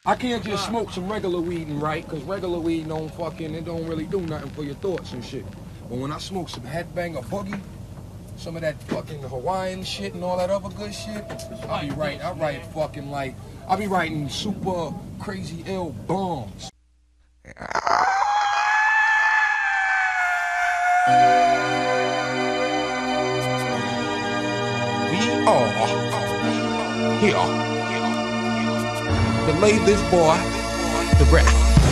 I can't just smoke some regular weed and write, because regular weed don't really do nothing for your thoughts and shit. But when I smoke some headbanger boogie, some of that fucking Hawaiian shit and all that other good shit, I be writing super crazy ill bombs. We are here to lay this boy to rest,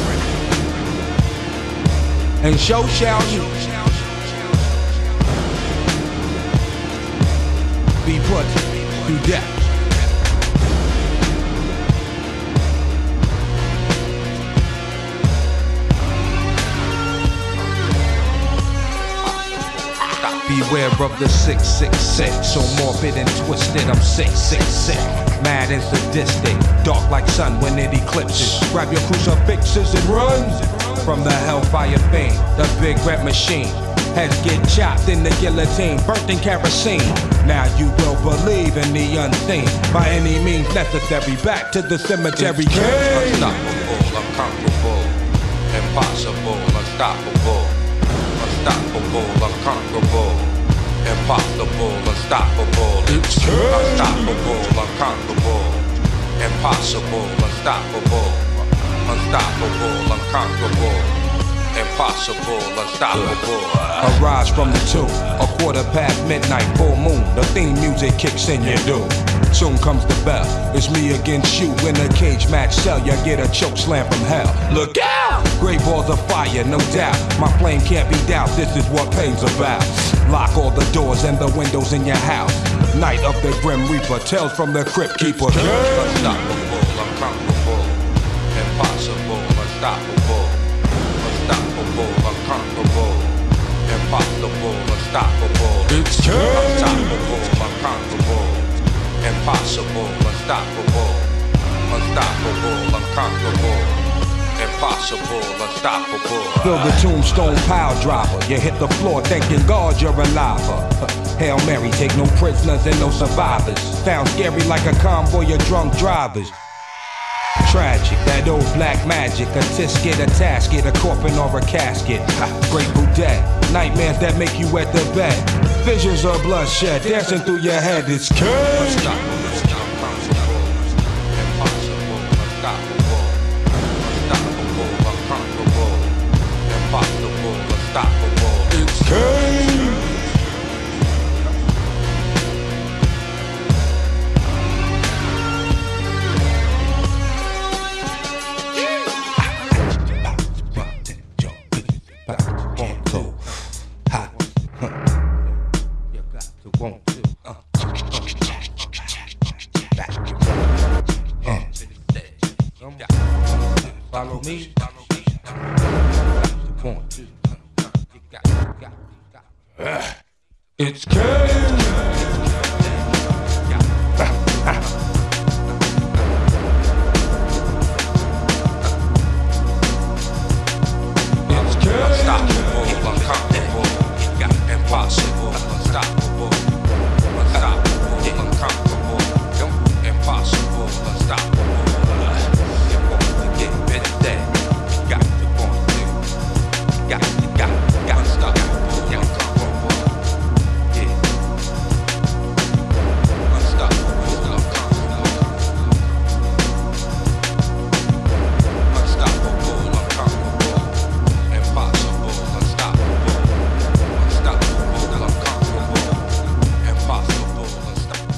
and so shall you be put to death. Beware of the 666, so morbid and twisted, I'm 666. Mad and sadistic, dark like sun when it eclipses. Grab your crucifixes and run from the hellfire fame, the big red machine. Heads get chopped in the guillotine, burnt in kerosene. Now you will believe in the unseen, by any means necessary. Back to the cemetery. Unstoppable, unconquerable, impossible, unstoppable. Unstoppable, unconquerable, impossible, unstoppable. It's true. Unstoppable, unconquerable, impossible, unstoppable. Unstoppable, unconquerable, impossible, unstoppable. Arise from the tomb, 1/4 midnight, full moon. The theme music kicks in your doom. Soon comes the bell. It's me against you in a cage match cell. You get a choke slam from hell. Look out! Great balls of fire, no doubt. My flame can't be doused. This is what pain's about. Lock all the doors and the windows in your house. Night of the Grim Reaper, tales from the Crypt Keeper. Unstoppable, unconquerable, impossible, unstoppable. Unstoppable, unconquerable, impossible, unstoppable. It's true. Unstoppable, unconquerable, impossible, unstoppable. Unstoppable, unconquerable, impossible, unstoppable. Feel the tombstone pile dropper. You hit the floor thanking God you're alive. Hail Mary, take no prisoners and no survivors. Sounds scary like a convoy of drunk drivers. Tragic, that old black magic. A tisket, a tasket, a coffin or a casket. Grateful Dead, nightmares that make you wet the bed. Visions of bloodshed dancing through your head. It's cursed. It's cursed. Follow me. It's crazy. Unstoppable, unconquerable, impossible, unstoppable. Unstoppable, unconquerable, impossible, unstoppable. You want to get rid of that? You got to want to. You got unstoppable, unconquerable. Yeah. Unstoppable, unconquerable. Unstoppable, unconquerable. Impossible, unstoppable. Unstoppable, unconquerable. Impossible, unstoppable.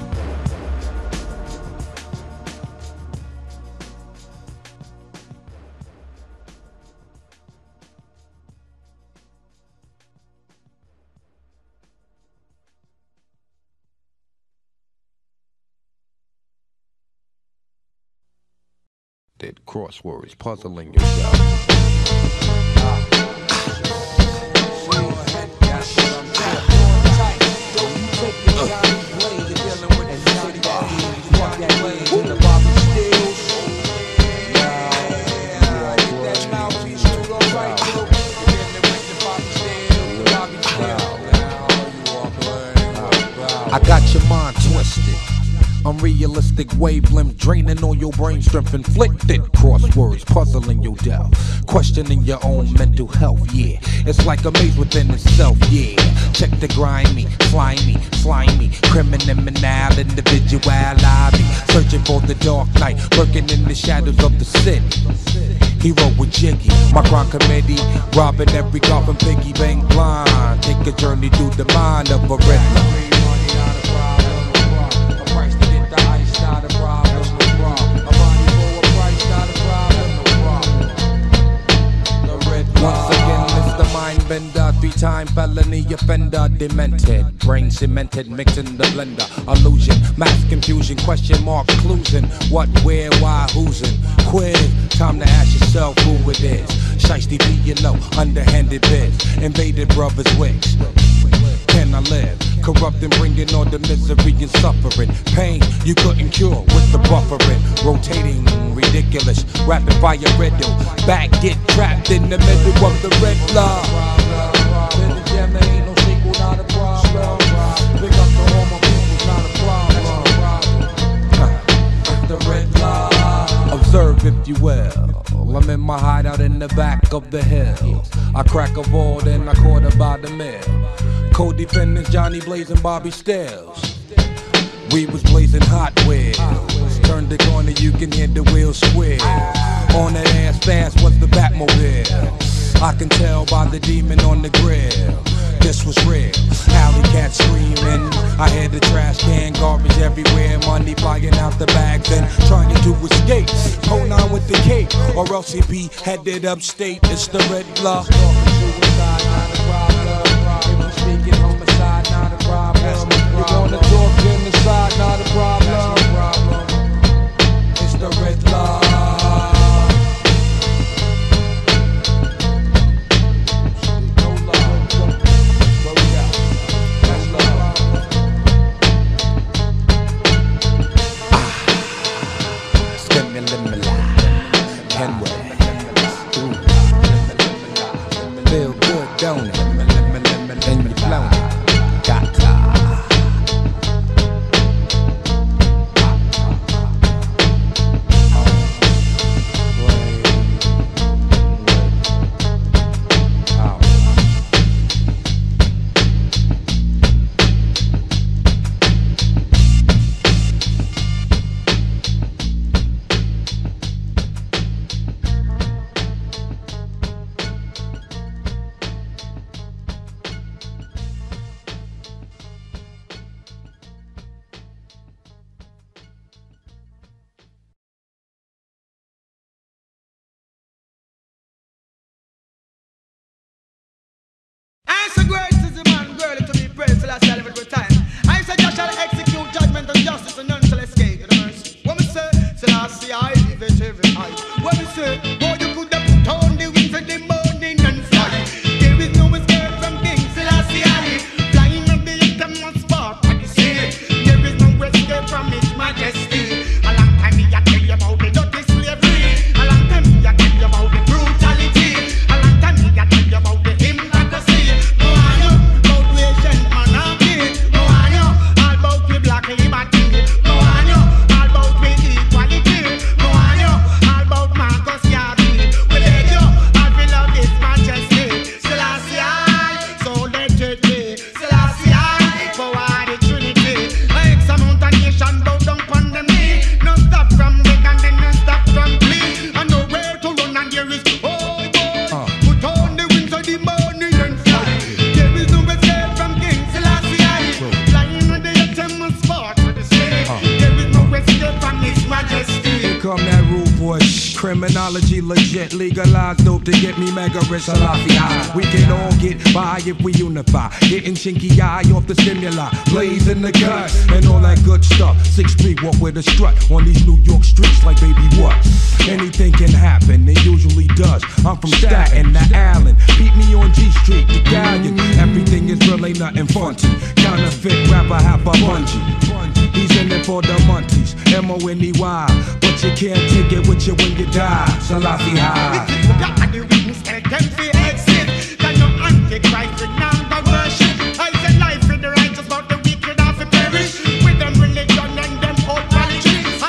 Did crosswords puzzling yourself. I got your mind twisted. Unrealistic Elastic wavelength draining all your brain strength. Inflicted crosswords puzzling your doubt. Questioning your own mental health, yeah. It's like a maze within itself, yeah. Check the grimy, slimy, criminal individuality. Searching for the dark night, lurking in the shadows of the city. Hero with Jiggy, my crime committee, robbing every golf and piggy bank blind. Take a journey through the mind of a redneck. Once again, it's the mind bender, 3-time felony offender, demented, brain cemented, mixing the blender, illusion, mass confusion, question mark, cluesing, what, where, why, who's in, quiz, time to ask yourself who it is, shiesty be your low, underhanded biz, invaded brothers' wigs. Can I live? Corrupting, bringing all the misery and suffering. Pain you couldn't cure with the buffering. Rotating, ridiculous, rapid fire riddle. Back get trapped in the middle of the red line. To the jam, there ain't no sequel, not a problem. Big up to all my people, not a problem. The red line. Observe if you will. I'm in my hideout in the back of the hill. I crack a ball, then I quarter by the mill. Co-defendants Johnny Blaze and Bobby Stills. We was blazing Hot Wheels. Turn the corner, you can hear the wheels squeal. On that ass fast was the Batmobile. I can tell by the demon on the grill. This was real. Alley cat screaming. I had the trash can, garbage everywhere, money flying out the bags and trying to escape. Hold on with the cape, or else he be headed upstate. It's the red blood. Suicide, not a problem. If you speaking homicide, not a problem. You wanna talk genocide, not a problem. It's the red blood. Feel good, don't it? And you flown it. Got So great is the man, girl, to be praised till I shall every time. I say just shall execute judgment and justice and none shall escape the mercy. When we say, till I see I live it every time. When we say, oh, you could have put on the wings of the morning and fly. There is no escape from kings till I see I flying on the uttermost spot of the sea. There is no escape from his majesty. A long time me I tell you about the dirty slavery. A long time me I tell you about the brutality. A long time me I tell you about the hypocrisy. Criminology legit, legalized dope to get me mega rich. Salafia. We can all get by if we unify. Getting chinky eye off the stimuli, blazing the gun and all that good stuff. 6 feet, walk with a strut on these New York streets like baby what? Anything can happen, it usually does. I'm from Staten to Allen, beat me on G Street, the Galleon. Everything is real, ain't nothing funky. Counterfeit rapper, half a bungee. He's in it for the monkeys, M-O-N-E-Y. But you can't take it with you when you die. Salafi high. If you got the witness, tell them to exit. That no antichrist with number worship. I say life for the righteous, but the wicked have to perish. With them religion and them old politics.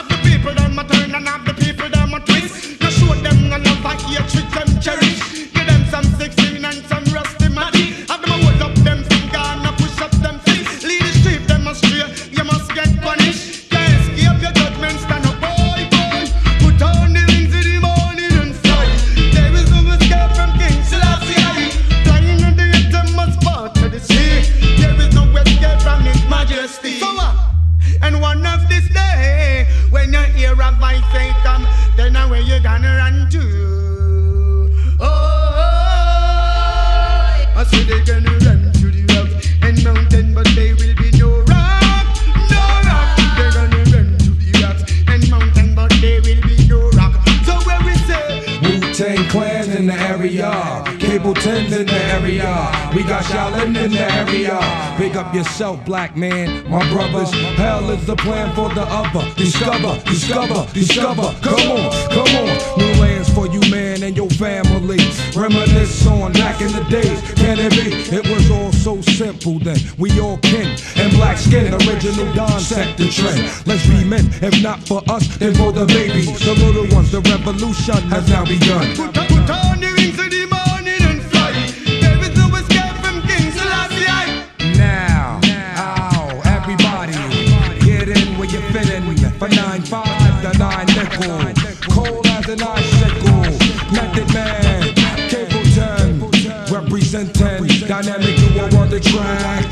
gonna run to. Oh, I say they gonna run to the rocks and mountain, but they will be no rock, no rock. They're gonna run to the rocks and mountain, but they will be no rock. So where we say Wu-Tang Clan in the area, Cable 10's in the area, we got Shaolin in the area. Big up yourself, black man, my brothers. Hell is the plan for the other. Discover, discover, discover. Come on, come on. New lands for you, man, and your family. Reminisce on back in the days. Can it be? It was all so simple then. We all kin and black skin. Original Don set the trend. Let's be men, if not for us, then for the babies, the little ones. The revolution has now begun. put on the wings of the morning and fly. There is no escape from King Selassie. Now, everybody, get in where you fit in. For 9-5 to 9 nickel, cold as an icicle. Method man, Cable 10, representing dynamic duo on the track.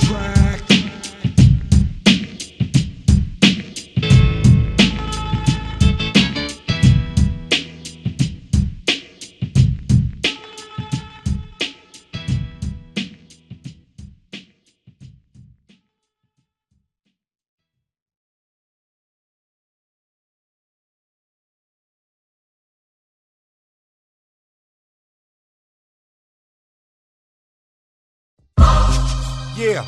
Yeah.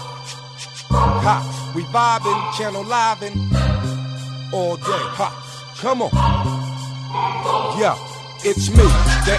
Ha. We vibing, channel livin' all day. Ha. Come on. Yeah. It's me, the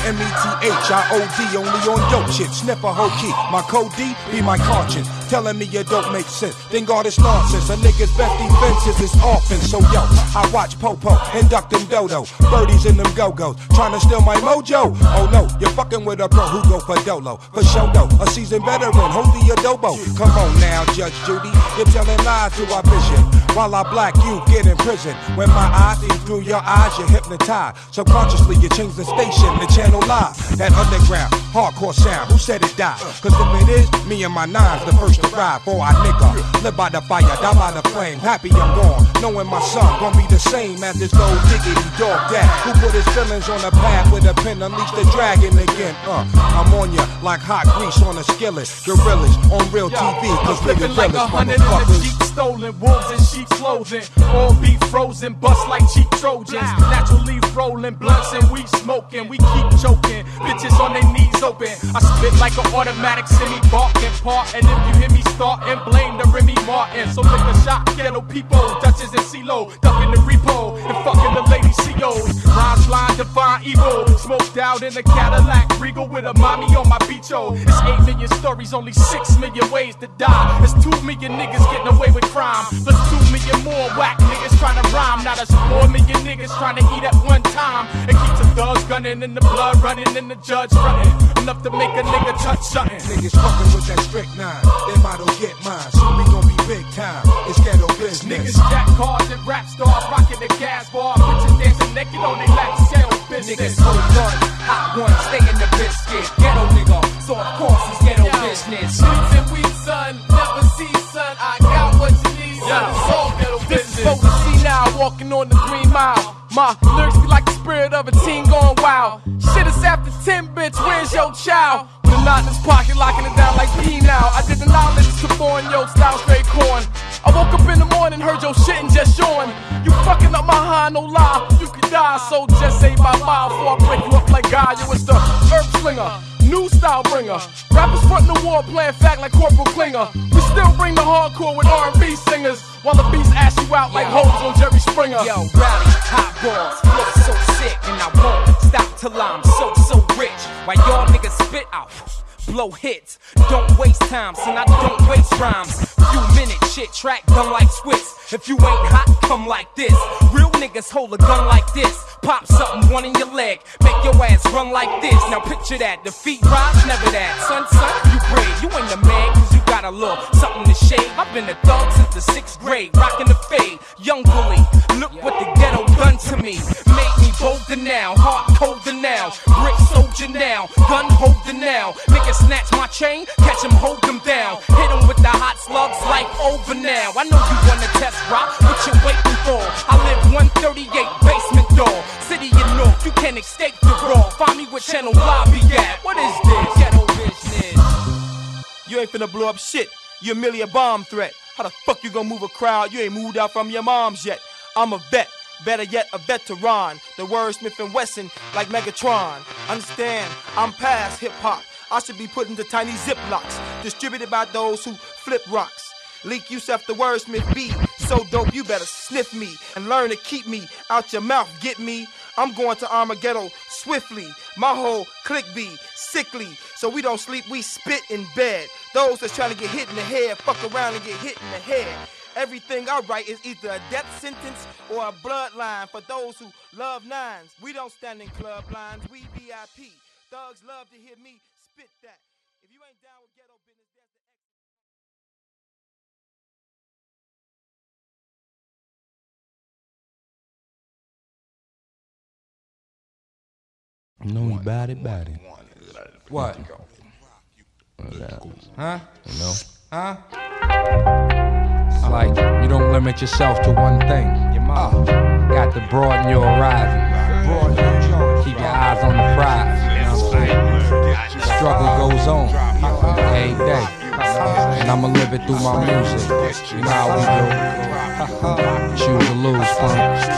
𝐒𝐿𝐜𝐼𝐸, only on dope shit. Sniffer whole key, my code D be my conscience. Telling me it don't make sense, then all this nonsense. A nigga's best defense is his offense. So yo, I watch Popo and Duck them Dodo, birdies in them go-go's, trying to steal my mojo. Oh no, you're fucking with a pro who go for Dolo. For show though, a seasoned veteran, hold the adobo. Come on now, Judge Judy, you're telling lies to our vision. While I black you get in prison. When my eyes see through your eyes, you're hypnotized. Subconsciously you change the station, the channel live. That underground, hardcore sound, who said it died? Cause if it is, me and my nines the first to ride. For our nigga, live by the fire, die by the flame. Happy I'm gone, knowing my son gon' be the same as this old diggity dog dad who put his feelings on the path with a pen, unleash the dragon again. I'm on ya like hot grease on a skillet. Gorillas on real TV, cause we the like realest 100 in the Jeep stolen, wolves in sheep's clothing. All beef frozen, bust like cheap Trojans. Naturally rolling, blunts and we smoking. We keep choking, bitches on their knees open. I spit like an automatic semi-barking part. And if you hear me starting, blame the Remy Martin. So lick a shot, ghetto people, Dutchess and CeeLo, ducking the repo and fucking the lady COs. Rhymes blind, divine evil. Smoked out in a Cadillac Regal with a mommy on my beacho. It's 8 million stories, only 6 million ways to die. It's 2 million niggas getting away with crime. Plus 2 million more whack niggas trying to rhyme. Now there's 4 million niggas trying to eat at one time. It keeps the thugs gunning and the blood running and the judge fronting. Enough to make a nigga touch something. Niggas fucking with that strict 9, they motto get mine. Soon we gon' be big time, it's ghetto business. Niggas jack cars and rap stars rocking the gas bar. Bitches dancing naked on they laps, sales business. Niggas hold gun, hot one, stay in the biscuit. Ghetto nigga, so of course it's ghetto business. Streets and we son, never see son. I got what you need, son. It's all ghetto business. This is to see now, walking on the Green Mile. My lyrics be like the spirit of a teen going wild. Shit is after 10, bitch, where's your child? With a knot in his pocket, locking it down like P now. I did the knowledge to born, yo, style straight corn. I woke up in the morning, heard your shit and just yawned. You fucking up my high, no lie, you could die. So just say bye-bye before I break you up like God. Yo, it's the herb slinger, new style bringer. Rappers frontin' the war, playing fact like Corporal Klinger. We still bring the hardcore with R&B singers, while the beats ass you out like hoes on Jerry Springer. Yo, rowdy, hot balls, flow so sick, and I won't stop till I'm so rich. While y'all niggas spit out, blow hits. Don't waste time, son, I don't waste rhymes. Few minute shit, track done like Swiss. If you ain't hot, come like this. Real niggas hold a gun like this. Pop something, one in your leg, make your ass run like this. Now picture that, the feet rise, never that. Son, you brave, you ain't the man, cause you got got a little something to shade. I've been a thug since the 6th grade, rocking the fade. Young bully, look what the ghetto done to me. Made me bolder now, heart colder now. Brick soldier now, gun holder now. Nigga snatch my chain, catch him, hold him down. Hit him with the hot slugs, life over now. I know you wanna test rock, what you waiting for? I live 138 basement door, city of North, you can't escape the raw. Find me with Channel Lobby at. What is this? Ghetto business. You ain't finna blow up shit. You're merely a bomb threat. How the fuck you gonna move a crowd? You ain't moved out from your moms yet. I'm a vet, better yet a veteran. The word Smith & Wesson like Megatron. Understand, I'm past hip-hop. I should be put into tiny ziplocs, distributed by those who flip rocks. Leak Yusef the wordsmith be so dope you better sniff me and learn to keep me out your mouth, get me? I'm going to Armageddon swiftly. My whole clique be sickly, so we don't sleep, we spit in bed. Those that's trying to get hit in the head, fuck around and get hit in the head. Everything I write is either a death sentence or a bloodline for those who love nines. We don't stand in club lines, we VIP. Thugs love to hear me spit that. If you ain't down with ghetto business, there's the No, he bad it. What? Huh? No. Huh? Like, you don't limit yourself to one thing. Your mom got to broaden your horizon. Keep your eyes on the prize. You know what I'm saying? The struggle goes on every day. And I'ma live it through my music. You know how we do. Choose to lose, fun.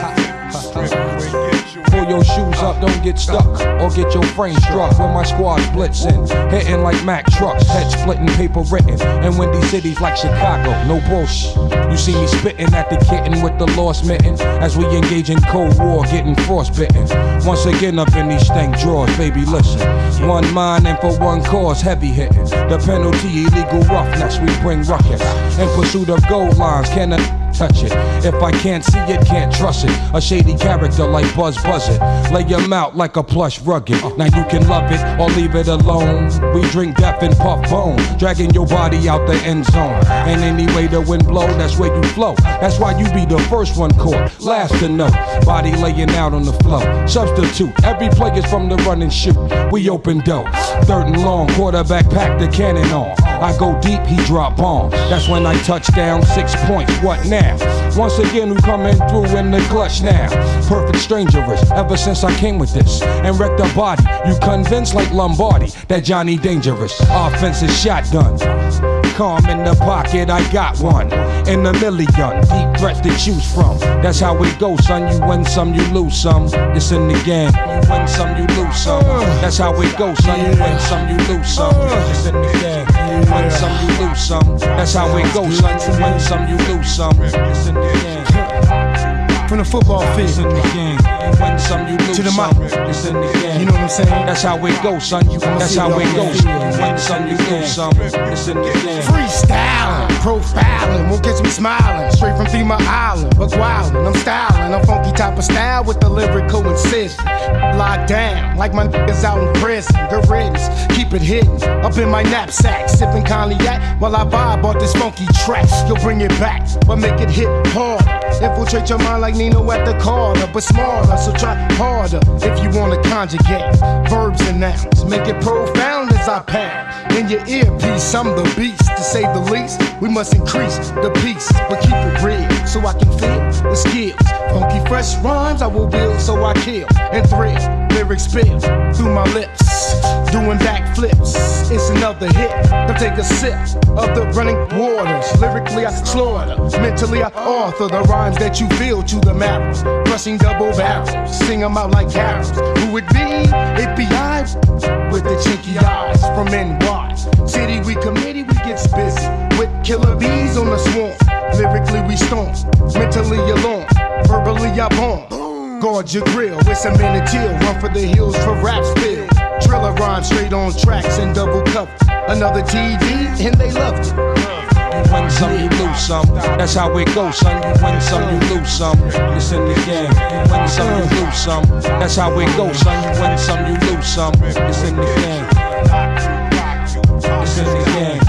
Pull your shoes up, don't get stuck, or get your frame struck. When my squad blitzing, hitting like Mack trucks, head splitting, paper written. In windy cities like Chicago, no bullshit. You see me spitting at the kitten with the lost mitten, as we engage in Cold War, getting frostbitten. Once again up in these stank drawers, baby listen. One mind and for one cause, heavy hitting. The penalty, illegal roughness, we bring ruckus. In pursuit of gold lines, can I touch it? If I can't see it, can't trust it. A shady character like Buzz Buzzard. Lay your mouth like a plush rugged. Now you can love it or leave it alone. We drink death and puff bone, dragging your body out the end zone. And any way the wind blow, that's where you flow. That's why you be the first one caught, last to know. Body laying out on the floor. Substitute, every player's from the run and shoot. We open doors, third and long, quarterback pack the cannon on. I go deep, he drop bombs. That's when I touch down, 6 points, what now? Once again, who coming through in the clutch now? Perfect strangerist, ever since I came with this and wrecked the body. You convinced like Lombardi that Johnny dangerous. Offensive shotgun. Calm in the pocket, I got one. In a million, deep threats to choose from. That's how it goes, son. You win some, you lose some. It's in the game. You win some, you lose some. That's how it goes, son. You win some, you lose some. It's in the game. You win some, you lose some. That's how it goes, son. You win some, you lose some. It's in the game. From the football field, it's in the game. You win some, you lose to the some. mic. It's in the game. You know what I'm saying? That's how it goes, son. That's how it goes. You win some, you lose some. It's in the game. Freestyling, profiling, won't catch me smiling. Straight from Thema Island, but wildin', I'm styling. I'm funky type of style with the lyrical incision. Locked down, like my niggas out in prison. Good riddance, keep it hidden. Up in my knapsack, sipping cognac while I vibe off this funky track. You'll bring it back, but make it hit hard. Infiltrate your mind like Nino at the Carter, but smarter, so try harder if you wanna conjugate verbs and nouns. Make it profound as I pound in your earpiece. I'm the beast, to say the least. We must increase the peace, but keep it real so I can feel the skills. Funky fresh rhymes I will build, so I kill and thrill. Lyrics spill through my lips, doing backflips. It's another hit. Now take a sip of the running waters. Lyrically I slaughter, mentally I author the rhymes that you feel to the marrow. Crushing double barrels, sing them out like carols. Who it be? It be I with the chinky eyes from NY. City we committee, we gets busy with killer bees on the swarm. Lyrically we storm, mentally alarm, verbally I bomb. Guard your grill, it's a minute till. Run for the hills for rap spill. Driller rhyme straight on tracks and double cover. Another TD and they loved it. You win some, you lose some. That's how it goes, son. You win some, you lose some. It's in the game. You win some, you lose some. That's how it goes, son. You win some, you lose some. It's in the game. It's in the game. You win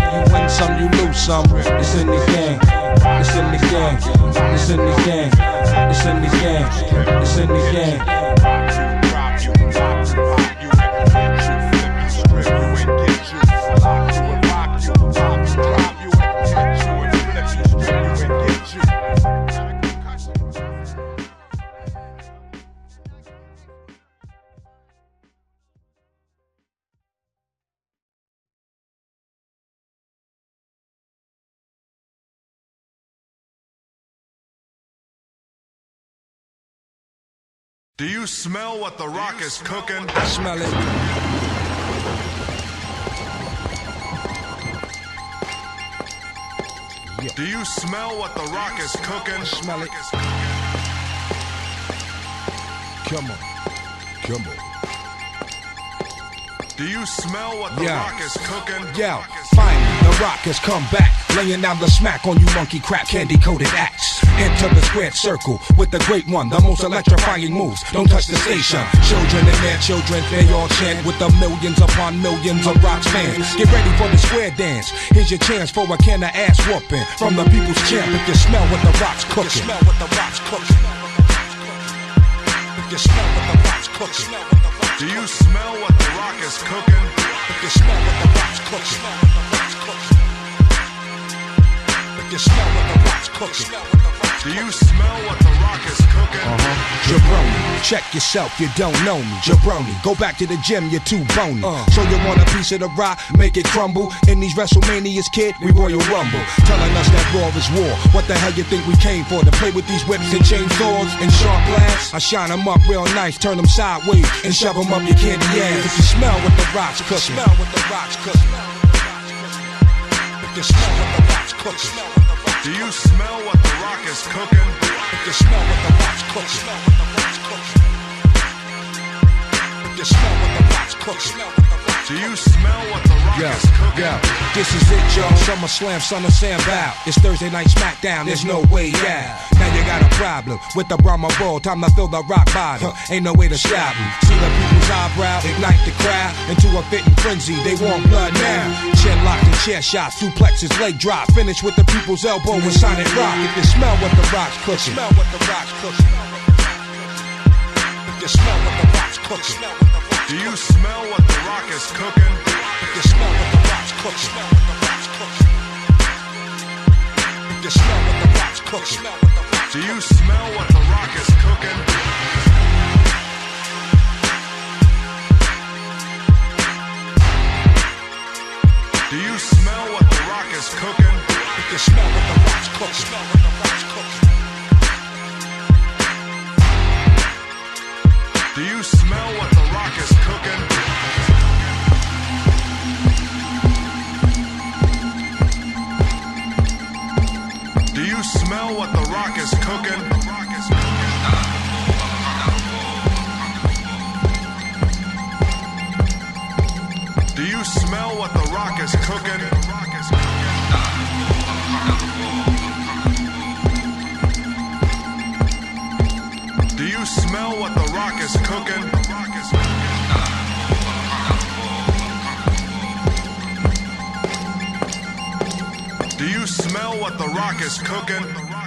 win some, you lose some. It's in the game. It's in the game. It's in the game. It's in the game. It's in the game. Do you smell what the rock is cooking? I smell it. Yeah. Do you smell what the rock is cooking? Smell it. Come on. Come on. Do you smell what the rock is cooking? Yeah, finally, the rock has come back, laying down the smack on you monkey crap candy-coated acts. Enter the squared circle with the great one, the most electrifying moves. Don't touch the station. Children and their children, they all chant with the millions upon millions of rocks fans. Get ready for the square dance. Here's your chance for a can of ass whooping from the people's champ. If you smell what the rock's cooking. Smell what the rock's cooking. If you smell what the rock's cooking. Do you smell what the rock is cooking? If you smell what the rock's cooking. If you smell what the rock's cooking. Do you smell what the rock is cooking? Jabroni, check yourself, you don't know me. Jabroni, go back to the gym, you're too bony. So you want a piece of the rock, make it crumble. In these WrestleManias, kid, we Royal Rumble. Telling us that war is war. What the hell you think we came for? To play with these whips and chainsaws and sharp glass? I shine them up real nice, turn them sideways, and shove them up your candy ass. If you smell what the rock's cooking. Smell what the rock's cooking. If you smell what the rock's cooking. Do you smell what the rock is cooking? If you smell what the rock's cooking. If you smell what the rock's cooking. Do you smell what the rock is cooking? Yeah, this is it, y'all. SummerSlam, Son of Sam Bow. It's Thursday night SmackDown, there's no way out. Now you got a problem with the Brahma Bull. Time to fill the rock bottom. Ain't no way to stop them. See the people's eyebrow, ignite the crowd into a fitting frenzy. They want blood now. Chin locked and chair shots, suplexes, leg drop. Finish with the people's elbow and Sonic Rock. If you smell what the rock's cooking. Smell what the rock's cooking. If you smell what the rock's cooking. Do you smell what the rock is cooking? If you smell what the rock's cooking. If you smell what the rock's cooking. Do you smell what the rock is cooking? Do you smell what the rock is cooking? If you smell what the rock's cooking. Do you smell what the rock is cooking? Do you smell what the rock is cooking? Do you smell what the rock is cooking? Do you smell what the rock is cooking? Do you smell what the rock is cooking?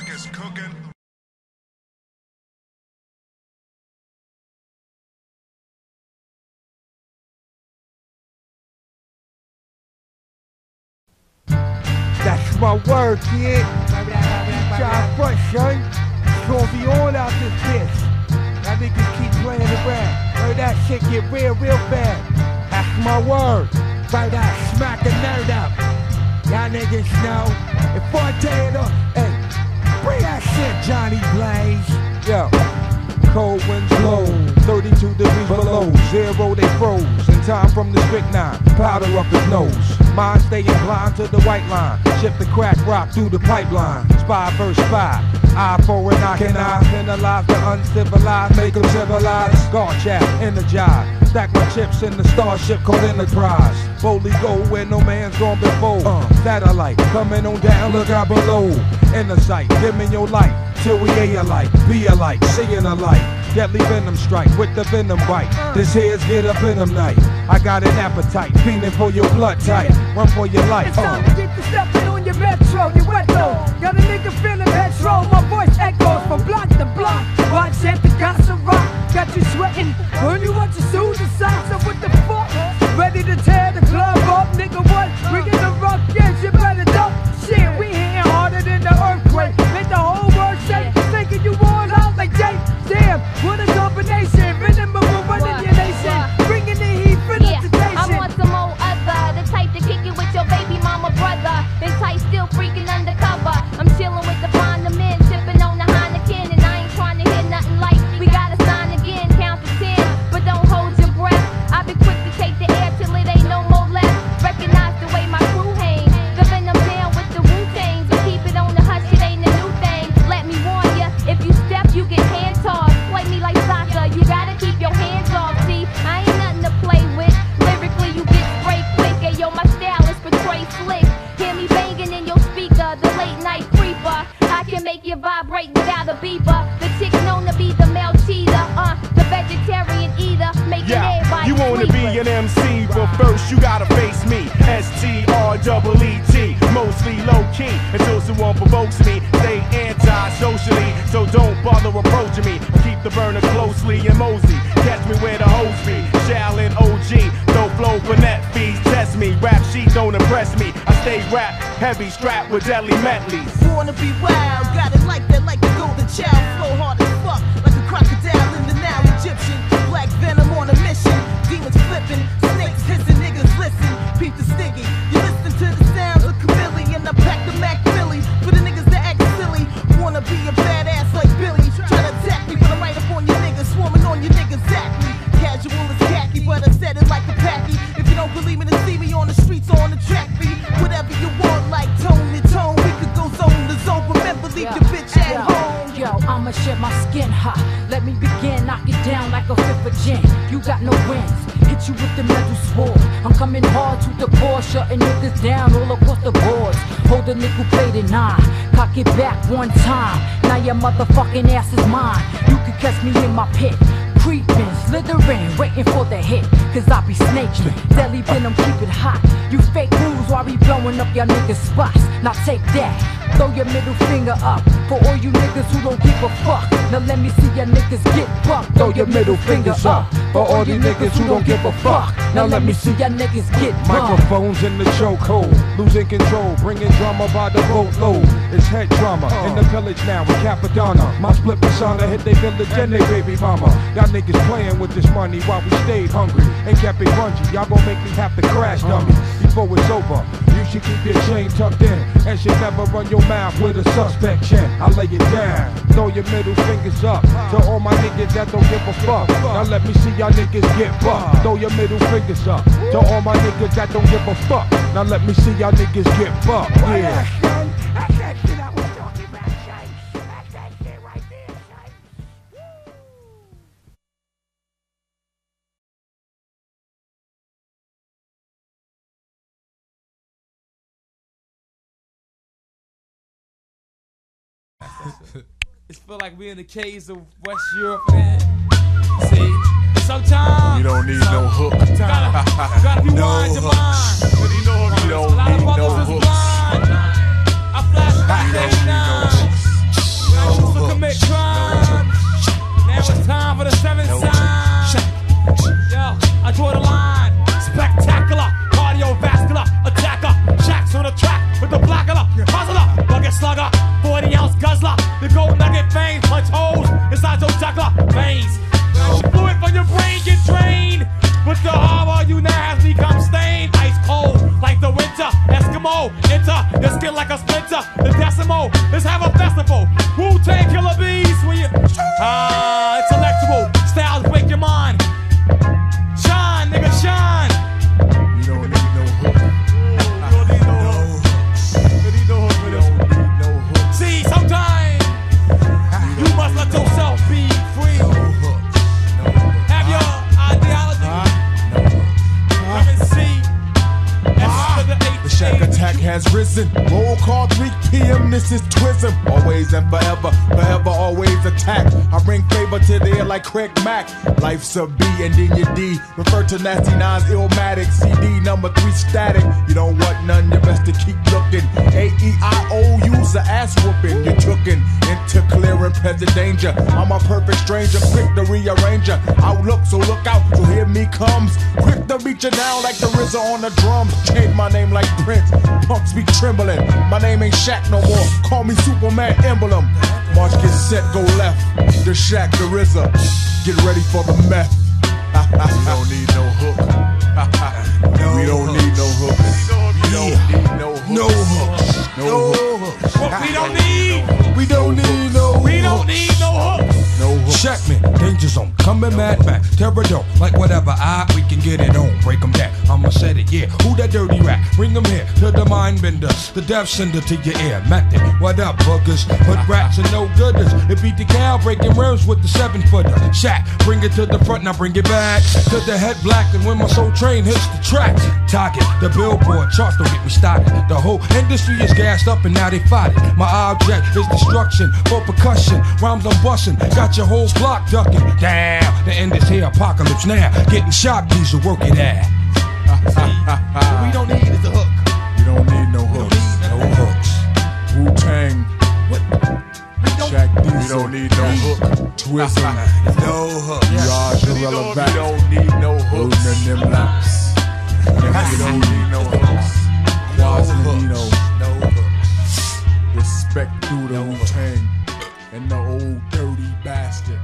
That's my word, kid. Try fresh, son. It's gonna be on out this bitch. Y'all niggas keep playing around. Heard that shit get real bad. That's my word. Right out, smack the nerd up. Y'all niggas know. If I tell you hey, bring that shit, Johnny Blaze. Yo. Cold winds blow, 32 degrees below, zero they froze, in time from the strychnine, powder up his nose. Mind staying blind to the white line, shift the crack rock through the pipeline, spy versus spy, eye for an eye, can I penalize the uncivilized, make them civilized, guard chat, energize, stack my chips in the starship called Enterprise, boldly go where no man's gone before, satellite, coming on down, look out below, inner sight, dim in your light, till we A alike, be alike, seeing alike. Deadly venom strike with the venom bite. This here's get up in them night. I got an appetite, feeling for your blood type. Run for your life. It's time to get the stepping on your metro, you wet though. Got a nigga feeling petrol, my voice echoes from block to block. Watch at the Casa Rock, got you sweating. When you want your shoes inside, so what the fuck? Ready to tear the club up, nigga, what? Bringing the rock, yes, you better duck. Shit, we hitting harder than the earthquake. Make the whole world shake, taking you all out like Jay. Damn, what a combination. Minimum running your nation, bringing the heat for the temptation. I want some old other, the type to kick it with your baby mama brother. Been tight, still freaking undercover. I'm chilling with the fine men, sipping on the Heineken, and I ain't trying to hear nothing like we gotta sign again. Count to 10, but don't hold your breath. I've been quick to take the air till it ain't no more left. Recognize the way my crew hang, the venom down with the Wu-Tangs. But keep it on the hush, it ain't a new thing. Let me warn ya, if you step, you get hand tossed. Play me like soccer, you gotta keep your hands off. See, I ain't nothing to play with. Lyrically, you get sprayed quick. Hey, yo, my style is portray slick. Hear me banging in your speaker, the late night creeper. I can make you vibrate without a beeper. The chick known to be the male cheater, the vegetarian eater, making everybody you wanna be an MC, but first you gotta face me. STREET, mostly low key until someone provokes me. Stay anti-socially, so don't bother approaching me. Keep the burner closely and mosey. Catch me where the hoes be. Shaolin OG, no flow for net fees. Test me, rap sheet don't impress me. I stay rap heavy, strapped with deadly medleys. Wanna be wild, got it like that, like the golden child. Flow hard as fuck, like a crocodile in the now Egyptian. Black venom on a mission, demons flipping, snakes hissing, niggas listen. Peep the stiggy, you listen to the sounds of chameleon. I pack the Mac Philly for the niggas that act silly. Wanna be a badass like Billy, try to attack me, but I'm right up on your niggas, swarming on your niggas exactly. Casual as khaki, but I said it like a packy. If you don't believe me, then see me on the streets or on the track beat. Whatever you want, like tone to tone, we could go zone to zone. Remember, leave your bitch at home. Yo, I'ma shed my skin hot. Let me begin, knock it down like a fifth of gin. You got no wins, hit you with the metal sword. I'm coming hard to the core, shutting niggas down all across the boards. Hold a nickel plated 9, cock it back one time. Now your motherfucking ass is mine. You can catch me in my pit, creeping, slithering, waiting for the hit. Cause I be snaking, deadly venom, keep it hot. You fake moves while we blowing up your niggas' spots. Now take that, throw your middle finger up for all you niggas who don't give a fuck. Now let me see your niggas get bucked. Throw your middle fingers up for all you niggas who don't give a fuck. Now let me see your niggas get bucked. Microphones in the chokehold, losing control, bringing drama by the boatload. It's head drama in the village now with Capadonna. My split persona hit they village and they baby mama. Y'all niggas playing with this money while we stayed hungry and kept it grungy. Y'all gon' make me have to crash dummy before it's over. You should keep your chain tucked in and should never run your mouth with a suspect chin. I lay it down, throw your middle fingers up to all my niggas that don't give a fuck. Now let me see y'all niggas get bucked. Throw your middle fingers up to all my niggas that don't give a fuck. Now let me see y'all niggas get bucked. Yeah. That's that shit I was talking about, Shay. That's that shit right there, Shay. It feel like we in the caves of West Europe, man. See, sometimes You don't need no hook. gotta be wise to mind. You don't need no hooks. I flash back every night. I used to commit crime. Now it's time for the seventh sign. Yo, I draw the line. Spectacular, cardiovascular attacker. Shacks on the track with the blackula. Puzzler, bucket slugger, 40-ounce guzzler. The gold nugget veins punch holes inside your jugular veins. Fluid from your brain get drained. With the horror, you now has become stained. Ice cold, like the winter. Eskimo, enter your skin like a splinter. The decimal, let's have a festival. Wu-Tang killer bees when you intellectual styles break your mind. Shine, nigga, shine. You don't need no hook. You don't need no hooks. You need no hook for this. No hook. See, sometimes you must let yourself be free. Have your ideology. Come and see. The Shack attack has risen. Roll call 3 p.m. This is Twism, always and forever, forever always attack. I bring favor to the air like Craig Mack. Life's a B and then your D. Refer to Nasty Nine's Illmatic, CD number 3 static. You don't want none, you best to keep looking. AEIOU's a ass whooping. You're tookin' into clearing present danger. I'm a perfect stranger, quick to rearranger. Outlook, so look out, so here me comes. Quick to beat you down like the RZA on the drums. Change my name like Prince, punks be trembling. My name ain't Shaq no more, call me Superman Emblem. March, get set, go left. The Shaq, the RZA, get ready for the meth. We don't need no hook. We don't need no hooks. We don't need no hooks. No hooks. No hooks. What we don't need. We don't need no. We don't need no hooks. No hooks. Check me, danger zone, coming mad back, terror don't, like whatever, we can get it on, break them down, I'ma set it, yeah, who that dirty rat, bring them here, to the mind bender, the death sender to your ear, method, what up buggers, put rats and no gooders, it beat the cow, breaking rims with the 7-footer, Shaq, bring it to the front, now bring it back, to the head black, and when my soul train hits the track, target, the billboard, charts don't get me started, the whole industry is gassed up and now they fight it, my object is destruction, for percussion, rhymes I'm busting, got your whole block ducking. Damn, the end is here, apocalypse now. Getting shock diesel, work it out. What we don't need is a hook. You don't need no hooks. No hooks. Wu-Tang. What? Shaq D. We don't need no hook. Twism. No hook. Yards irrelevant. We don't need no hooks. Holding them laps. We don't need no hooks. Quasarino. No hooks. Respect through the Wu-Tang. And the old dirty bastard.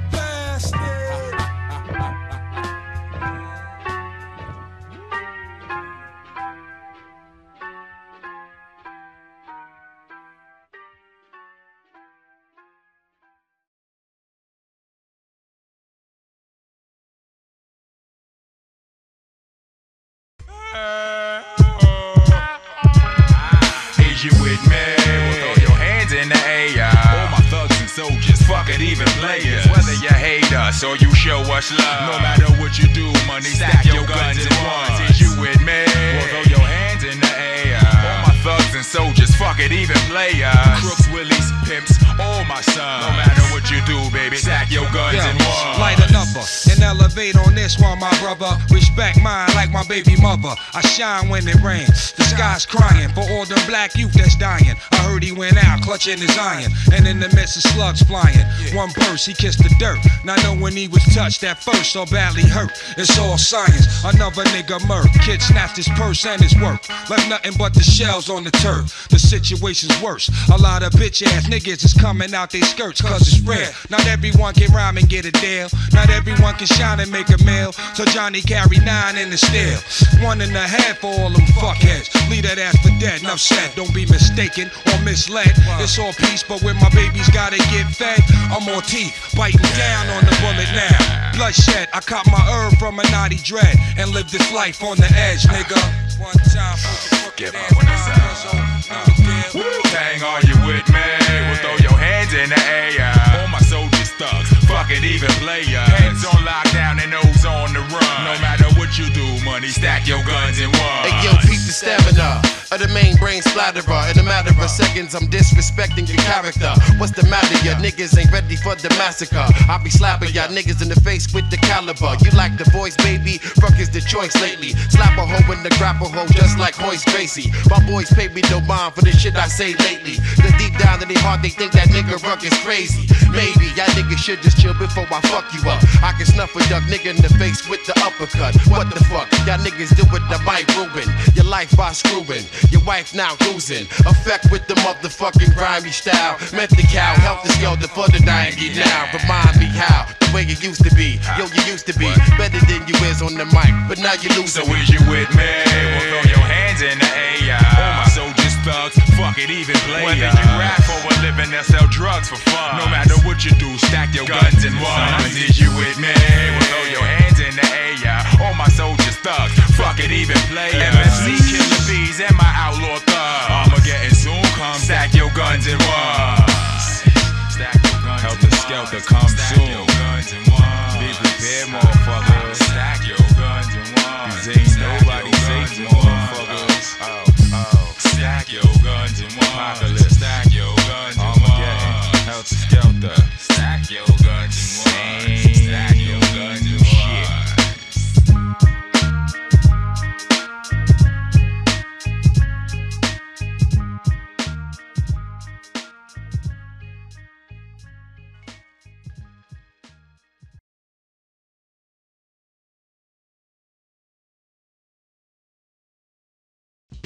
Is you with me? Well, throw your hands in the air. All my thugs and soldiers, fuck it, even players. Whether you hate us or you show us love, no matter what you do, money, stack your guns in ones. Is you with me? Well, throw your hands in the air. All my thugs and soldiers, fuck it, even players. Crooks, willies, pimps, all my sons. No matter what you do, baby, stack your guns in ones. Light a number and elevate on this one, my brother. Respect mine like my baby mother. I shine when it rains. The sky's crying for all the black youth that's dying. I heard he went out clutching his iron, and in the midst of slugs flying. One burst, he kissed the dirt. Not knowing when he was touched at first so badly hurt. It's all science. Another nigga murk. Kid snatched his purse and his work. Left nothing but the shells on the turf. The situation's worse. A lot of bitch ass niggas is coming out their skirts cause it's rare. Not everyone can rhyme and get a deal. Not everyone can shine and make a meal. So Johnny carry 9 in the steel. 1.5 for all them fuckheads. Leave that ass for dead. Enough said. Don't be mistaken or misled. It's all peace, but when my babies gotta get fed, I'm on teeth, biting down on the bullet now. Bloodshed, I caught my herb from a naughty dread and lived this life on the edge, nigga. One time for Get up when it's out. Wu-Tang, are you with me? Well, throw your hands in the air. All my soldiers thugs, fuck it, even players. Hands on lockdown and nose on the run. No matter what you do, money, stack your guns in one. Hey yo, peep the stamina of the main brain splatterer. In a matter of seconds, I'm disrespecting your character. What's the matter? Ya niggas ain't ready for the massacre. I be slapping y'all niggas in the face with the caliber. You like the voice, baby? Fuck is the choice lately. Slap a hoe in the grapple hole just like Hoist Gracie. My boys pay me no mind for the shit I say lately. Cause deep down in their heart they think that nigga Ruck is crazy. Maybe y'all niggas should just chill before I fuck you up. I can snuff a duck nigga in the face with the uppercut. What the fuck? Y'all niggas do it, I might ruin your life by screwing. Your wife now losing. Effect with the motherfucking grimy style. Met the cow, help the skelter for the dying geek now. Remind me how, the way you used to be. Yo, you used to be better than you is on the mic, but now you lose. So is you with me? Well, throw your hands in the air. All my soldiers thugs, fuck it, even players. Whether you rap for a living or sell drugs for fun, no matter what you do, stack your guns in ones. Is you with me? Well, throw your hands in the air. All my soldiers thugs, fuck it, even players. MSC killer bees and my outlaw thug. Armageddon soon come, stack your guns in ones. Stack your guns. Helter Skelter come soon. Be prepared, motherfuckers. Stack your guns in ones. Cause ain't nobody safe, motherfuckers. Stack your guns in ones. Apocalypse. Stack your guns.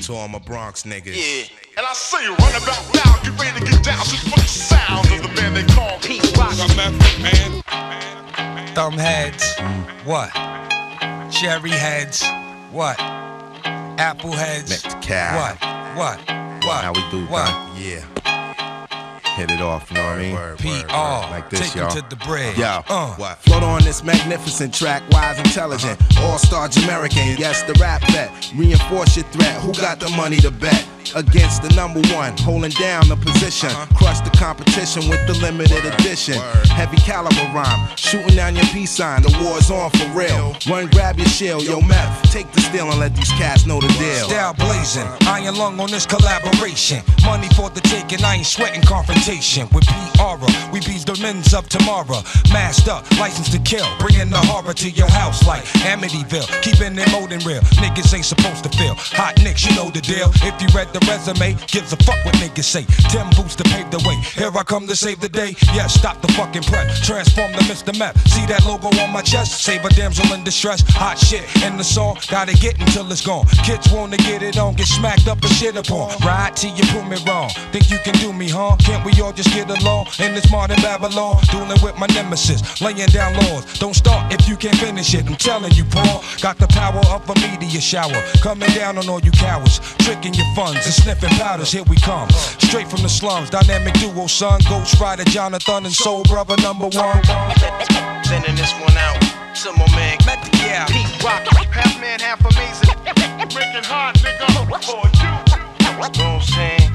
to all my Bronx niggas. Yeah. And I say run about now, get ready to get down to the sound of the band they call Pete Rock. Man. Thumb heads, what? Cherry heads, what? Apple heads, what? How we do, what? Yeah. Hit it off, you know what I mean? P.R. Like this, Take y'all. you to the bridge. Yo, float on this magnificent track, wise, intelligent, all-star Jamaican. Yes, the rap vet. Reinforce your threat. Who got the money to bet? Against the number one, holding down the position. Crush the competition with the limited edition. Heavy caliber rhyme, shooting down your peace sign. The war's on for real. Run, grab your shield, yo, meth. Take the steel and let these cats know the deal. Style blazing, iron lung on this collaboration. Money for the taking, I ain't sweating confrontation. With P.R. we beat the men's up tomorrow. Masked up, license to kill. Bringing the horror to your house like Amityville. Keeping it molding real. Niggas ain't supposed to feel. Hot nicks, you know the deal. If you read the resume, gives a fuck what niggas say. 10 boots to pave the way. Here I come to save the day. Yeah, stop the fucking prep. Transform the Mr. Map. See that logo on my chest? Save a damsel in distress. Hot shit in the song. Gotta get until it's gone. Kids wanna get it on. Get smacked up and shit upon. Ride till you prove me wrong. Think you can do me, huh? Can't we all just get along in this modern Babylon? Dueling with my nemesis. Laying down laws. Don't start if you can't finish it. I'm telling you, Paul. Got the power of a meteor shower. Coming down on all you cowards. Tricking your funds. Sniffing powders, here we come. Straight from the slums, dynamic duo, son. Ghost Rider, Jonathan, and Soul Brother #1. Sending this one out to my man, Pete Rock. Half man, half amazing. Breaking hard, nigga. For you. You know what I'm saying?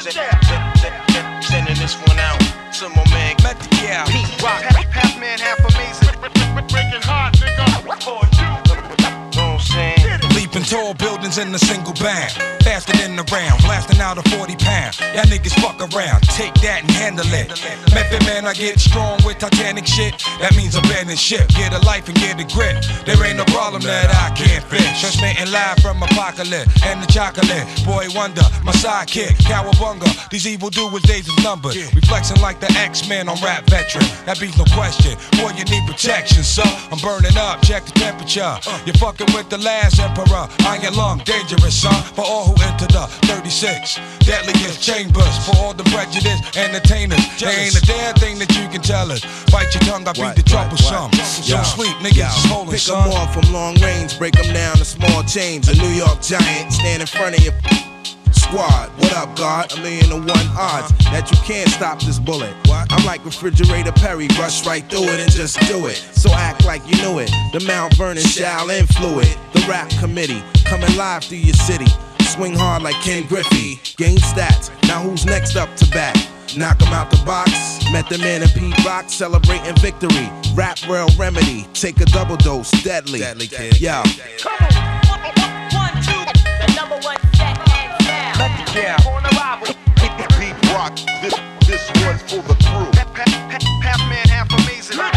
Sending this one out to my man, Pete Rock. Half man, half amazing. Breaking hard, nigga. For you. You know what I'm saying? Leaping tall buildings in a single bound. Faster than the round, blasting out a 40-pound. Y'all niggas fuck around, take that and handle it. Method man, I get strong with Titanic shit. That means abandon ship, get a life and get a grip. There ain't no problem that I can't fix. Transmitting live from Apocalypse and the chocolate. Boy Wonder, my sidekick, Cowabunga. These evil doers, days is numbered. Reflexing like the X-Men on Rap Veteran. That beats no question, boy you need protection, son. I'm burning up, check the temperature. You're fucking with the last emperor. Iron lung, dangerous, son. For all who enter the 36 deadliest chambers. For all the prejudice entertainers. There ain't a damn thing that you can tell us. Bite your tongue, I beat the troublesome. Don't sleep, niggas is holding, pick son. them off from long range, break them down to small chains. A New York giant stand in front of your squad. What up, God? 1,000,000 to 1 odds that you can't stop this bullet. I'm like Refrigerator Perry, rush right through it and just do it. So act like you knew it. The Mount Vernon Shaolin fluid. The rap committee coming live through your city. Swing hard like Ken Griffey. Gain stats. Now who's next up to bat? Knock 'em out the box. Met the man in Pete Rock celebrating victory. Rap real remedy. Take a double dose. Deadly. Deadly kid. Yo. Come on. 1, 2. The #1 set and sound. Yeah. On arrival. Pete Rock. This one's for the crew. Half man, half amazing. 1,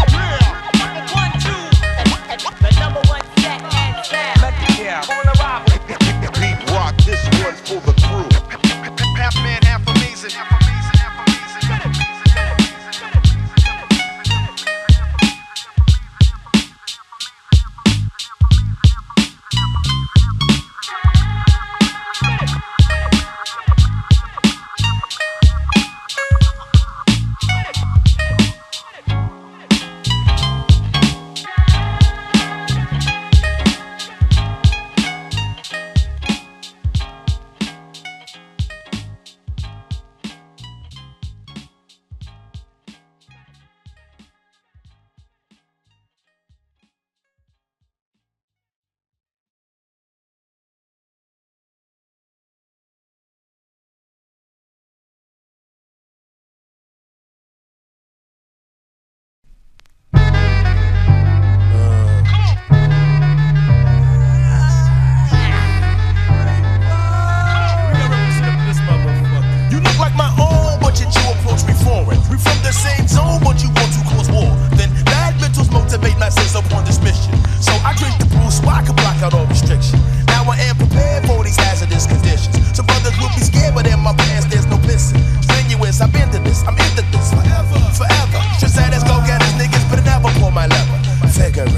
2. The #1 set and sound. On arrival. Pete Rock. This one's for the crew. Half man, half amazing.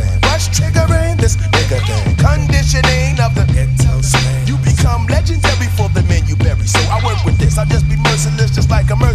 Conditioning of the ghetto slang. You become legendary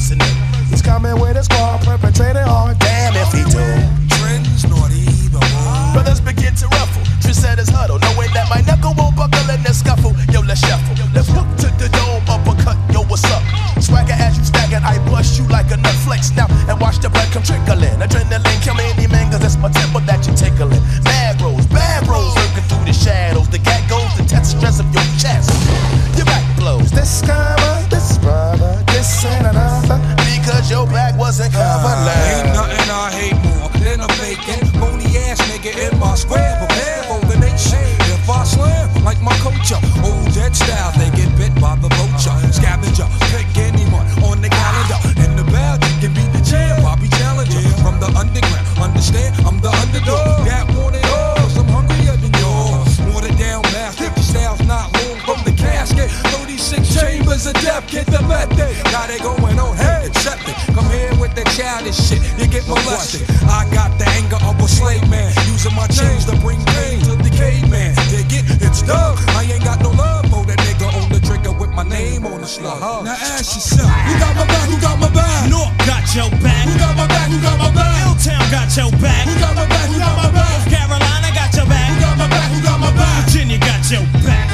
listening. He's coming with his squad, perpetrating hard. Damn if he do. Trends, naughty, evil. Brothers begin to ruffle. Trendsetters huddle, knowing that my knuckle won't buckle in the scuffle. Yo, let's shuffle. Let's hook to the dome, uppercut. Yo, what's up? Swagger as you stagger, I bust you like a nut flex now and watch the blood come trickling. Adrenaline, kill any man, cause that's my temper that you're tickling. Bad bros, lurking through the shadows. The cat goes to test the stress of your chest. Your back blows. This cover, this brother, this and another. Because your back wasn't covered. Ain't nothing I hate more than a faking, phony ass nigga in my square. Prepare for the nation. If I slam like my culture, old dead style, they get bit by the vulture. Scavenger, pick anyone on the calendar. In the bag, you can be the champ. I'll be challenger from the underground. Understand? I'm the underdog. That want it all, cause I'm hungrier than yours. Watered down bastard, the style's not long from the casket. 36 chambers of death, get the method. Got it going on, hey, accept it. Come here with the childish shit, you get molested. I got the anger of a slave man, using my chains to bring pain to the caveman. Dig it? It's Doug. I ain't got no love for that nigga on the trigger with my name on the slug. Now ask yourself, who got my back? Who got my back? North got your back. Who got my back? Who got my back? Hilltown got your back. Who got my back? Who got my back? North Carolina got your back. Who got my back? Who got my back? Virginia got your back.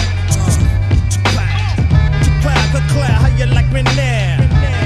Cloud, how you like me now?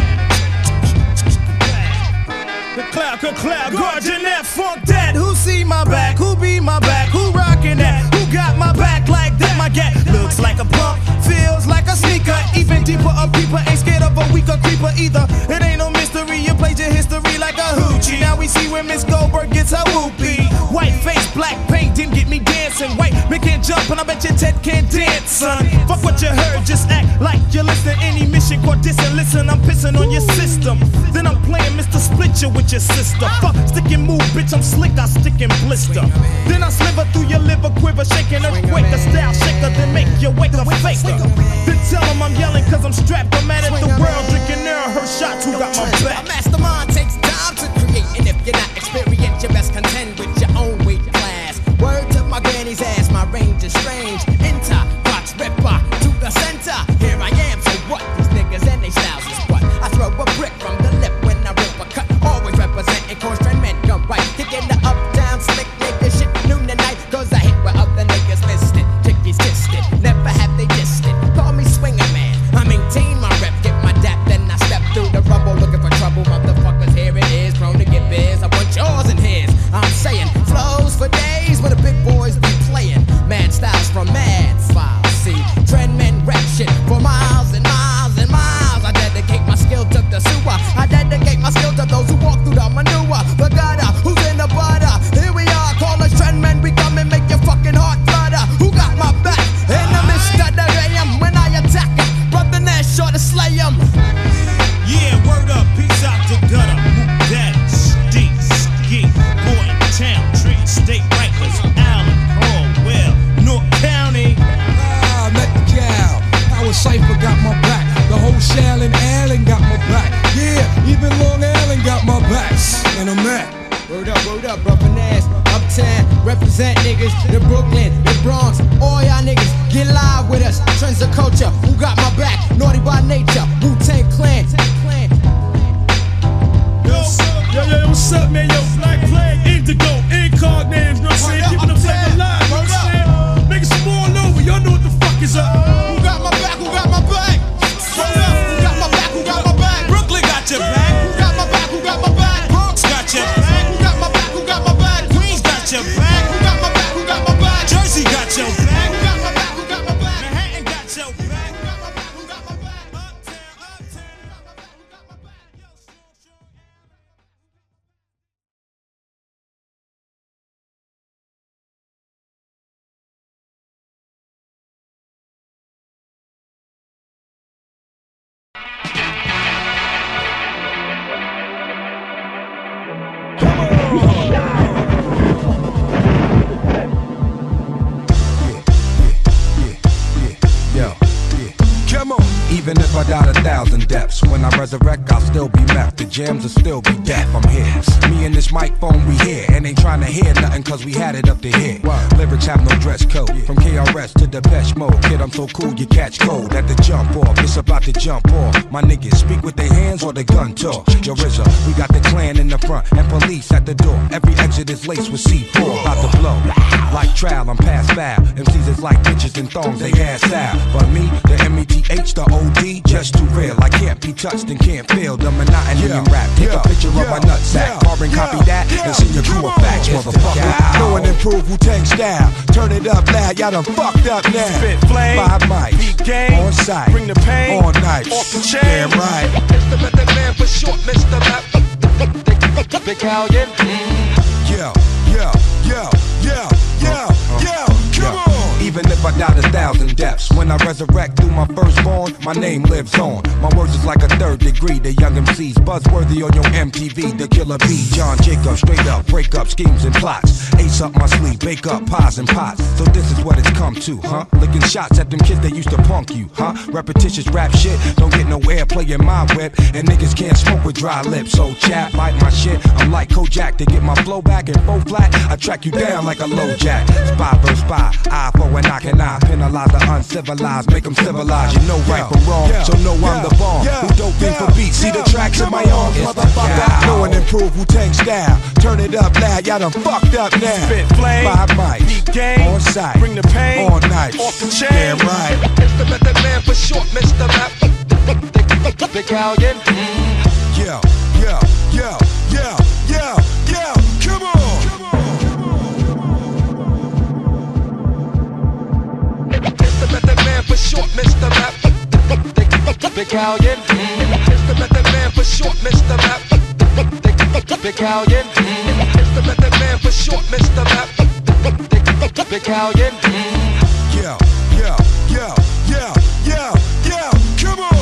The cloud, guardian that, funk that. Who see my back? Who be my back? Who rockin' that? Who got my back like that? My gat looks like a pump, feels like a sneaker. Even deeper, a peeper ain't scared of a weaker creeper either. It ain't no mystery, you played your history like a hoochie. Now we see where Miss Goldberg gets her whoopee. White face, black paint, didn't get me dancing. White man can't jump, and I bet your Ted can't dance, son. Fuck what you heard, just act like you listen. Any mission, called dissing, listen, I'm pissing on your system. Then I'm playing Mr. Split you with your sister. Fuck, stick and move, bitch, I'm slick, I stick and blister. Then I sliver through your liver, quiver, shaking earthquake, a style shaker, then make you wake up faker. Then tell them I'm yelling cause I'm strapped, I'm mad at the world, drinking air, her shots, who got my back? A mastermind takes time to create, and if you're not experienced, you best contend with your own weight class. Word to my granny's ass, my range is strange. Enter, box ripper to the center. Here I am, so what? These niggas and they styles is what? I throw a brick from the lip when I rip a cut. Always representing constant men come right. Kicking the up, down, slick nigga shit noon to night. Cause I hit where other niggas missed it. Chickies kissed it, never have they dissed it. Call me swinger man, I maintain my rep. Get my dap, then I step through the rubble. Looking for trouble, motherfuckers, here it is. Prone to get biz, I want yours and his. I'm saying, flows for days when the big boys be playing. Mad styles from mad files. See, trend men rap shit for miles and miles and miles. I dedicate my skill to the sewer. I dedicate my skill to those who walk through the manure. The gutter, who's in the butter? Here we are, call us trend men. We come and make your fucking heart flutter. Who got my back? In the midst of the AM when I attack 'em. Brother Nash sure to slay 'em. Yeah, word up, peace out to gutter. Who that? Deep, ski, boy, town, tree, state rifles, Allen, Caldwell, North County. Met the cow. Howard Cypher got my back. The whole Shallon Allen got my back. Yeah, even Long Allen got my back. And I'm at. Word up, brother Nash. Uptown, represent niggas. The Brooklyn, the Bronx, all y'all niggas. Get live with us. Trends of culture. Who got my back? Naughty by nature. Wu-Tang Clan. Yo, what's up, man? Yo, Black Flag, Indigo, Incognito, you know what I'm saying? Keeping them flag alive, you know what I'm saying? Niggas from all over, y'all know what the fuck is up. Who got my back? Who got my back? Who got my back? Who got my back? Brooklyn got your back. Who got my back? Who got my back? Bronx got your back. Who got my back? Who got my back? Queens got your back. Who got my back? Who got my back? Jersey Even if I died 1,000 deaths, when I resurrect, I'll still be meth. The jams will still be deaf. I'm here. Me and this microphone, we here. And ain't trying to hear nothing, cause we had it up to here. Lyrics have no dress code. From KRS to Depeche Mode. Kid, I'm so cool, you catch cold at the jump off. It's about to jump off. My niggas speak with their hands or the gun talk. Yo, RZA, we got the clan in the front and police at the door. Every exit is laced with C4. About to blow. Like trial, I'm past foul. MCs is like bitches and thongs, they ass out. But me, the METH, the OD, just too real. I can't be touched and can't feel the monotony in rap. Take a picture of my nutsack, carbon copy that, and see your crew of facts, motherfucker. Know and improve Wu-Tang style. Turn it up loud, y'all done fucked up now. Spit flame, 5 mics, beat game, on site, bring the pain, all night, off the chain. Damn right. It's the method man for short, Mr. Rap. Big Callion. Yo, yo, yo, yo, yo, yo, come on. Even if I died 1,000 deaths, when I resurrect through my firstborn, my name lives on. My words is like a 3rd degree. The young MCs buzzworthy on your MTV. The killer B, John Jacob, straight up, break up schemes and plots. Ace up my sleeve, bake up pies and pots. So this is what it's come to, huh? Licking shots at them kids that used to punk you, huh? Repetitious rap shit, don't get no airplay in my whip. And niggas can't smoke with dry lips. So chat, bite my shit, I'm like Kojak. To get my flow back and flow flat, I track you down like a low jack. Spy versus spy, eye for an eye can I penalize the uncivilized, make them civilized. You know right from wrong, so know I'm the bomb. Who dope in for beats, see the tracks in my arms, motherfucker. Know and improve Wu-Tang style. Turn it up loud, y'all done fucked up now. Spit flame, 5 mics, beat game, on site, bring the pain, all night, off the chain. Damn right. It's the method man for short, Mr. Rap. Big Callion. Yo, yo, yo, yo, yo, yo, come on. It's the method man for short, Mr. Rap. Big Callion. It's the method man for short, Mr. Rap. Big Callion. It's the method man for short, Mr. Rap. Big Callion. Yo, yo, yo, yo, yo, yo, come on.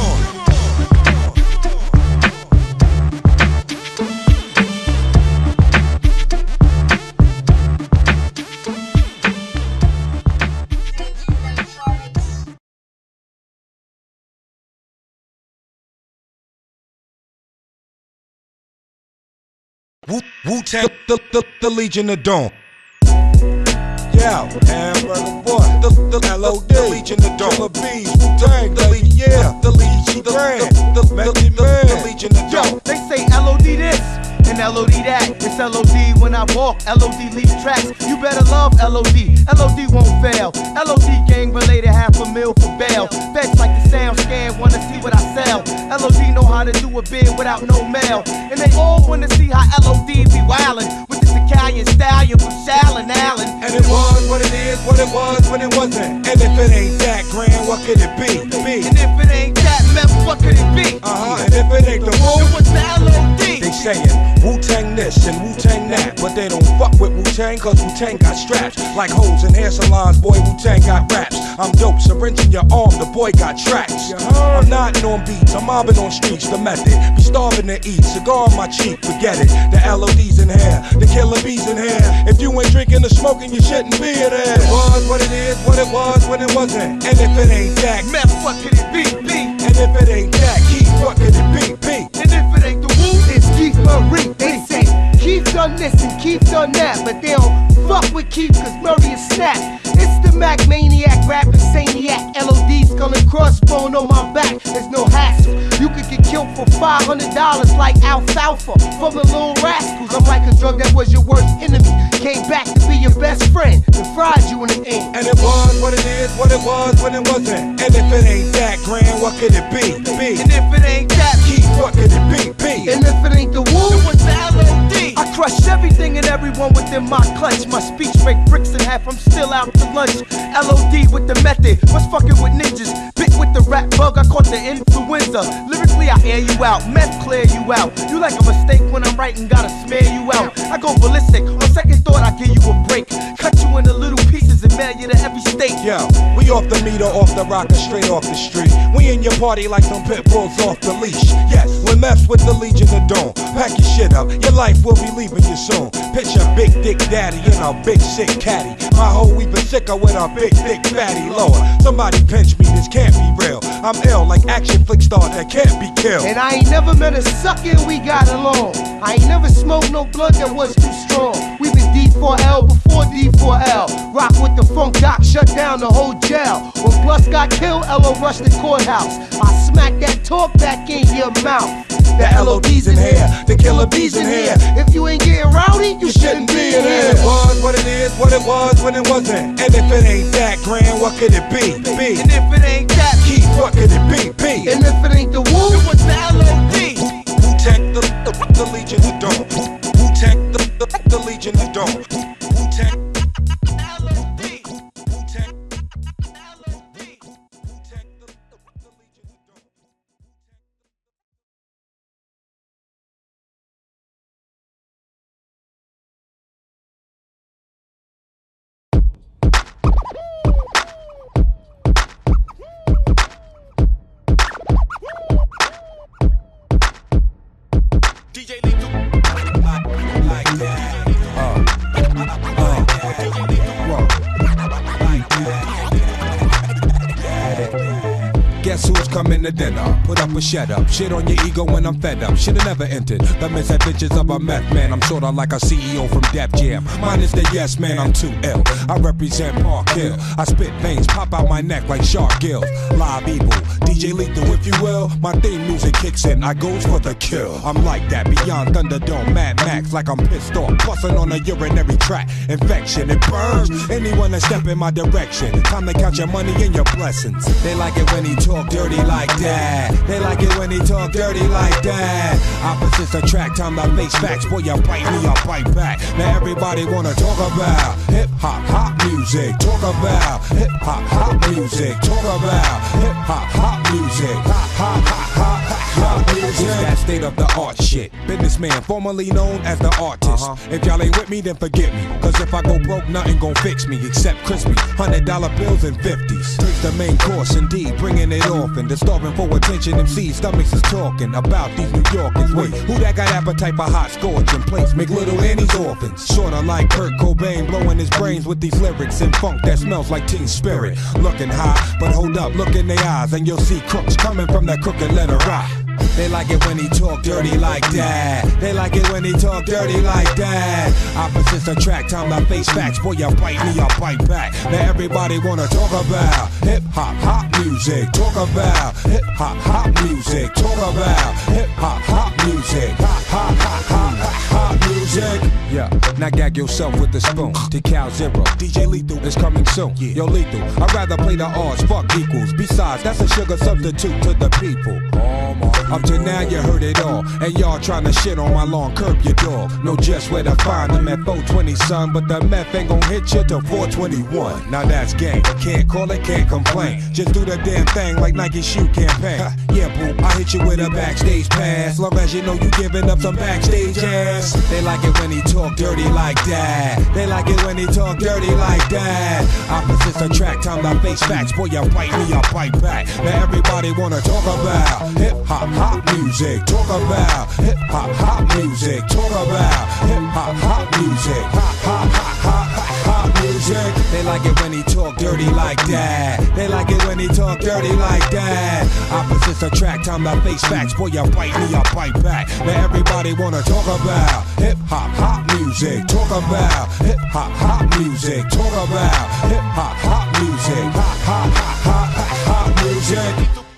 Wu-Tang, the Legion of Dawn. Yeah, Hamburger Boy, the LOD, the Legion of Dawn. The Bees, Wu-Tang, the Legion, yeah, the Legion, the Legion of Dawn. Yo, they say LOD this and LOD that. It's LOD when I walk, LOD leave tracks. You better love LOD, LOD won't fail. LOD gang related, $500,000 for bail. Feds like the sound scan, wanna see what I sell. LOD know how to do a bid without no mail. And they all wanna see how LOD be wildin' with this Italian stallion from Shallon Allen. And it was what it is, what it was when it wasn't. And if it ain't that grand, what could it be? And if it ain't that meth, what could it be? And if it ain't the Wu, then what's the LOD? They sayin' Wu-Tang this and Wu-Tang that, but they don't fuck with Wu-Tang cause Wu-Tang got straps. Like hoes in hair salons, boy, Wu-Tang got raps. I'm dope, syringe in your arm, the boy got tracks. I'm nodding on beats, I'm mobbing on streets, the method. Be starving to eat, cigar on my cheek, forget it. The LOD's in here, the killer bees in here. If you ain't drinking or smoking, you shouldn't be in there. It was what it is, what it was when it wasn't. And if it ain't that, meth, what could it be? And if it ain't that, Keith, what could it be? And if it ain't the Wu, it's Keith Marie. They say Keith done this and Keith done that, but they don't fuck with Keith cause Murray is snapped. It's the Mac Maniac, rapping Saniac. LOD skull and crossbone on my back, there's no hassle. You could get killed for $500 like alfalfa from the Little Rascals. I'm like a drug that was your worst enemy, came back to be your best friend, and fried you in the end. And it was what it is, what it was when it wasn't. And if it ain't that grand, what could it be? And if it ain't that, Keith, what could it be? And if it ain't the Wu, then what's the LOD? I crush everything and everyone within my clutch. My speech break bricks in half, I'm still out to lunch. LOD with the method, what's fucking with ninjas? Bit with the rap bug, I caught the influenza. Lyrically, I air you out, meth clear you out. You like a mistake when I'm writing, gotta smear you out. I go ballistic, on second thought I give you a break. Cut you into little pieces and mail you to every state. Yo, we We off the meter, off the rocker, straight off the street. We in your party like some pit bulls off the leash. Yes, we mess with the Legion of Dawn. Pack your shit up, your life will be leaving you soon. Picture Big Dick Daddy in a big sick caddy. My hoe even sicker with a big dick fatty. Lord, somebody pinch me, this can't be real. I'm ill like action flick star that can't be killed. And I ain't never met a sucker and we got along. I ain't never smoked no blood that was too strong. We been D4L before D4L. Rock with the funk doc, shut down the whole jail. When Plus got killed, L.O. rushed the courthouse. I smack that talk back in your mouth. The LOD's in here, the killer bees in here. If you ain't getting rowdy, you shouldn't be in here. It was what it is, what it was when it wasn't. And if it ain't that grand, what could it be? And if it ain't that Keith, what could it be? And if it ain't the Wu, then what's the LOD? Wu-Tech, the Legion of Dawn. Wu-Tech, the Legion of Dawn. Wu-Tech. Guess who's coming to dinner? Put up or shut up. Shit on your ego when I'm fed up. Should've never entered the misadventures of a meth man. I'm sorta like a CEO from Def Jam. Mine is the yes man, I'm too ill. I represent Park Hill. I spit veins, pop out my neck like shark gills. Live evil, DJ Lethal if you will. My theme music kicks in, I goes for the kill. I'm like that, beyond Thunderdome, Mad Max, like I'm pissed off. Bustin' on a urinary tract, infection, it burns anyone that step in my direction. Time to count your money and your blessings. They like it when he talk dirty like that. They like it when he talk dirty like that. Opposites attract, time to face facts. Boy, you bite me, I bite back. Now everybody wanna talk about hip-hop, hop music. Talk about hip-hop, hop music. Talk about hip-hop, hop music. Hop music. It's that state of the art shit. Businessman, formerly known as the artist. If y'all ain't with me, then forget me. Cause if I go broke, nothing gon' fix me except crispy $100 bills and 50s. Take the main course, indeed, bringing it often. The starving for attention, MC's stomachs is talking about these New Yorkers. Wait, who that got appetite for hot scorching plates? Make little Annie's orphans. Sorta like Kurt Cobain, blowing his brains with these lyrics and funk that smells like Teen Spirit. Looking high, but hold up, look in their eyes, and you'll see crooks coming from that crooked letter rock. They like it when he talk dirty like that. They like it when he talk dirty like that. Opposites attract, time to face facts. Boy, you bite me, I bite back. Now everybody wanna talk about hip-hop, hop music. Talk about hip-hop, hop music. Talk about hip-hop, hop music. Hop music. Yeah, now gag yourself with the spoon. To Cal Zero, DJ Lethal is coming soon. Yo, Lethal, I'd rather play the odds, fuck equals. Besides, that's a sugar substitute to the people. Up to now you heard it all, and y'all tryna shit on my lawn, curb your dog. Know just where to find them at 420, son, but the meth ain't gon' hit you till 421. Now that's gang, can't call it, can't complain. Just do the damn thing like Nike shoe campaign. Yeah, boo, I hit you with a backstage pass, long as you know you giving up some backstage ass. They like it when he talk dirty like that. They like it when he talk dirty like that. Opposites attract, time to face facts. Boy, you bite me, I bite back. Now everybody wanna talk about hip-hop, hop music. Talk about hip-hop, hop music. Talk about hip-hop, hop music. Hop music. They like it when he talk dirty like that. They like it when he talk dirty like that. Opposites attract, time to face facts. Boy, you bite me, I bite back. Now everybody wanna talk about hip-hop, hop music. Talk about hip-hop, hop music. Talk about hip-hop, hop music. Hop music.